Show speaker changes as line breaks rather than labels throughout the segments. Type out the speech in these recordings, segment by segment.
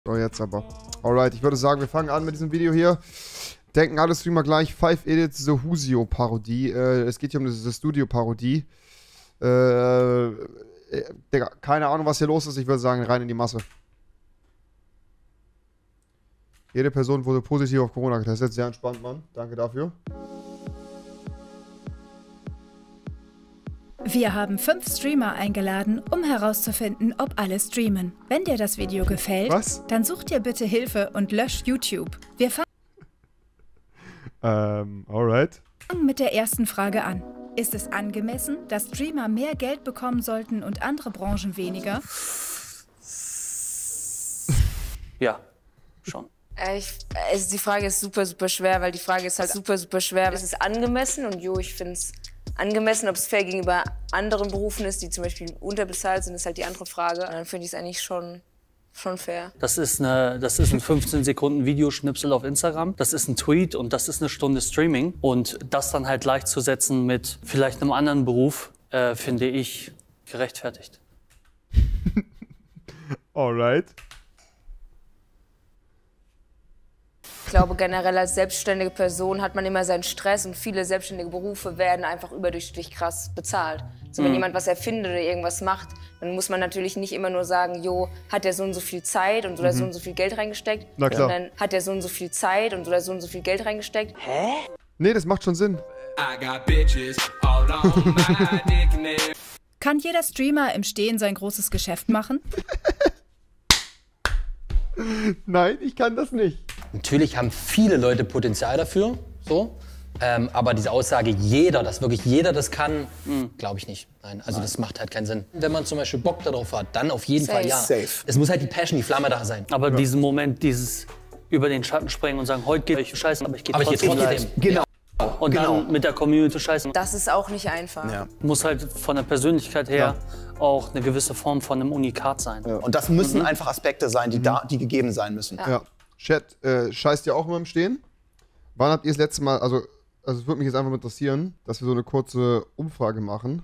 So, jetzt aber. Alright, ich würde sagen, wir fangen an mit diesem Video hier. Denken alle Streamer gleich. 5 Edits The Husio Parodie. Es geht hier um diese Studio-Parodie. Digga, keine Ahnung, was hier los ist. Ich würde sagen, rein in die Masse. Jede Person wurde positiv auf Corona getestet. Sehr entspannt, Mann. Danke dafür.
Wir haben 5 Streamer eingeladen, um herauszufinden, ob alle streamen. Wenn dir das Video gefällt, dann such dir bitte Hilfe und lösch YouTube. Wir
alright.
fangen mit der ersten Frage an. Ist es angemessen, dass Streamer mehr Geld bekommen sollten und andere Branchen weniger?
Ja, schon.
Die Frage ist super, super schwer, weil die Frage ist halt super schwer. Es ist angemessen und ich finde es angemessen. Ob es fair gegenüber anderen Berufen ist, die zum Beispiel unterbezahlt sind, ist halt die andere Frage. Und dann finde ich es eigentlich schon fair.
Das ist ein 15 Sekunden Videoschnipsel auf Instagram. Das ist ein Tweet und das ist eine Stunde Streaming. Und das dann halt gleichzusetzen mit vielleicht einem anderen Beruf, finde ich gerechtfertigt.
Alright.
Ich glaube, generell als selbstständige Person hat man immer seinen Stress und viele selbstständige Berufe werden einfach überdurchschnittlich krass bezahlt. Also wenn jemand was erfindet oder irgendwas macht, dann muss man natürlich nicht immer nur sagen, hat der so und so viel Zeit und oder so und so viel Geld reingesteckt, sondern hat der so und so viel Zeit und oder so und so viel Geld reingesteckt.
Hä? Nee, das macht schon Sinn.
Kann jeder Streamer im Stehen sein großes Geschäft machen?
Nein, ich kann das nicht.
Natürlich haben viele Leute Potenzial dafür, so. Aber diese Aussage, dass wirklich jeder das kann, glaube ich nicht. Nein, also das macht halt keinen Sinn. Wenn man zum Beispiel Bock darauf hat, dann auf jeden Fall ja.
Safe.
Es muss halt die Passion, die Flamme da sein.
Aber diesen Moment, dieses über den Schatten springen und sagen, heute geht euch scheiße, aber ich gehe trotzdem live.
Genau.
Und dann mit der Community scheißen.
Das ist auch nicht einfach.
Ja.
Muss halt von der Persönlichkeit her auch eine gewisse Form von einem Unikat sein.
Ja. Und das müssen einfach Aspekte sein, die gegeben sein müssen.
Ja. Chat, scheißt ihr auch immer im Stehen? Wann habt ihr das letzte Mal, also es würde mich jetzt einfach interessieren, dass wir so eine kurze Umfrage machen.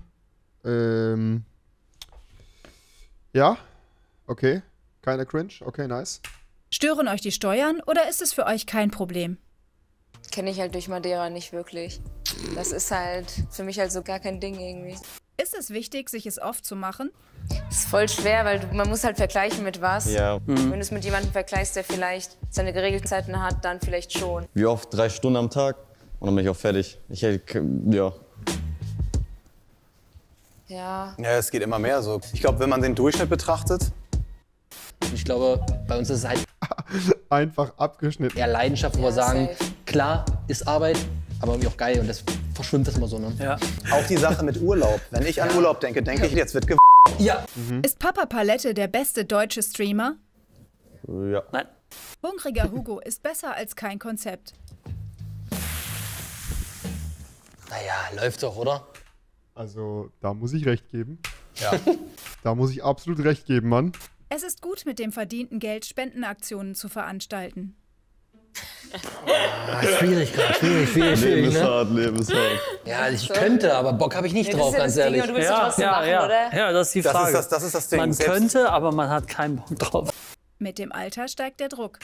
Ja? Okay. Keine Cringe? Okay, nice.
Stören euch die Steuern oder ist es für euch kein Problem?
Kenne ich halt durch Madeira nicht wirklich. Das ist halt für mich halt so gar kein Ding irgendwie.
Ist es wichtig, sich es oft zu machen?
Das ist voll schwer, weil man muss halt vergleichen mit was.
Ja.
Wenn du es mit jemandem vergleichst, der vielleicht seine geregelten Zeiten hat, dann vielleicht schon.
Wie oft? 3 Stunden am Tag und dann bin ich auch fertig. Ja.
Ja.
Ja, es geht immer mehr so. Ich glaube, wenn man den Durchschnitt betrachtet.
Ich glaube, bei uns ist es halt
einfach abgeschnitten.
eher Leidenschaft, wo wir sagen, klar, ist Arbeit, aber irgendwie auch geil und das verschwimmt das immer so, ne?
Ja.
Auch die Sache mit Urlaub. Wenn ich an Urlaub denke, denke ich, jetzt wird
Ja.
Ist Papa Palette der beste deutsche Streamer?
Ja.
Nein.
Hungriger Hugo ist besser als kein Konzept.
Naja, läuft doch, oder?
Also, da muss ich recht geben.
Ja.
Da muss ich absolut recht geben, Mann.
Es ist gut, mit dem verdienten Geld Spendenaktionen zu veranstalten.
Schwierig gerade, schwierig, ne?
Lebenshart.
Ja, ich könnte, aber Bock habe ich nicht drauf, ganz ehrlich.
Du willst es trotzdem machen, oder?
Ja, das ist die Frage.
Das ist das Ding.
Man könnte, aber man hat keinen Bock drauf.
Mit dem Alter steigt der Druck.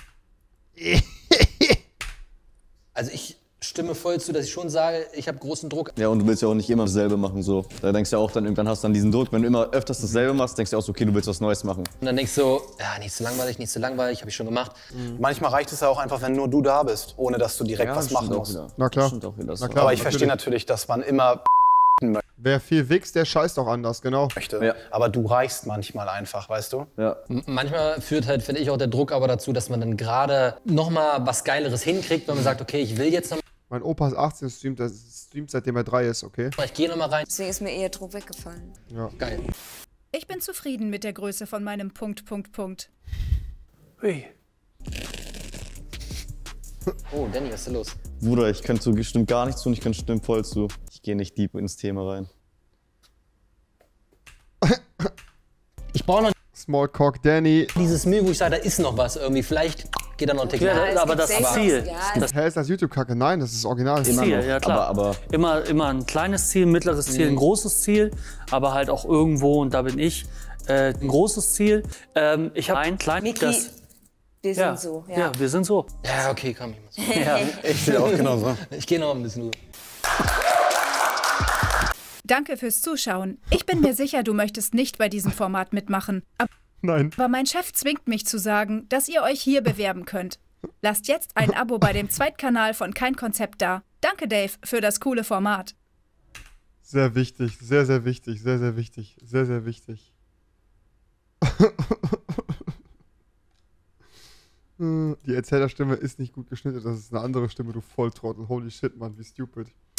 Also ich stimme voll zu, dass ich schon sage, ich habe großen Druck.
Ja, und du willst ja auch nicht immer dasselbe machen, so. Da denkst du ja auch dann, irgendwann hast du dann diesen Druck. Wenn du immer öfters dasselbe machst, denkst du auch so, okay, du willst was Neues machen.
Und dann denkst du so, ja, nicht so langweilig, habe ich schon gemacht.
Manchmal reicht es ja auch einfach, wenn nur du da bist, ohne dass du direkt was machen musst.
Na klar.
Na
klar.
Aber ich verstehe natürlich, dass man immer
Wer viel wächst, der scheißt auch anders, genau.
möchte.
Ja.
Aber du reichst manchmal einfach, weißt du?
Ja.
Manchmal führt halt, finde ich, auch der Druck aber dazu, dass man dann gerade noch mal was Geileres hinkriegt, wenn man sagt, okay, ich will jetzt noch
Mein Opa ist 18, streamt seitdem er 3 ist, okay?
mal, ich gehe noch mal rein.
Deswegen ist mir eher Druck weggefallen.
Ja.
Geil.
Ich bin zufrieden mit der Größe von meinem Punkt.
Ui.
Oh, Danny, was ist da los?
Bruder, ich kann zu bestimmt gar nichts tun, ich kann bestimmt voll zu. Ich gehe nicht deep ins Thema rein.
Ich brauche noch
Small Cock Danny.
dieses Mühe, wo ich sage, da ist noch was irgendwie. Vielleicht geht da noch ein Tick
Ja,
mehr.
aber das Ziel.
Hä, ist das YouTube-Kacke? Nein, das ist original.
Ziel, ja klar.
Aber
Immer ein kleines Ziel, ein mittleres Ziel, ein großes Ziel, aber halt auch irgendwo, und da bin ich, ein großes Ziel. Ich habe ein kleines,
Miki.
das
Wir sind so, ja.
Ja, wir sind so.
Ja, okay, komm.
Ja.
Ich sehe auch genauso.
Ich gehe noch ein bisschen.
Danke fürs Zuschauen. Ich bin mir sicher, du möchtest nicht bei diesem Format mitmachen.
Nein.
Aber mein Chef zwingt mich zu sagen, dass ihr euch hier bewerben könnt. Lasst jetzt ein Abo bei dem Zweitkanal von Kein Konzept da. Danke, Dave, für das coole Format.
Sehr wichtig, sehr, sehr wichtig, sehr, sehr wichtig, sehr, sehr wichtig. Die Erzählerstimme ist nicht gut geschnitten, das ist eine andere Stimme, du Volltrottel. Holy shit, Mann, wie stupid.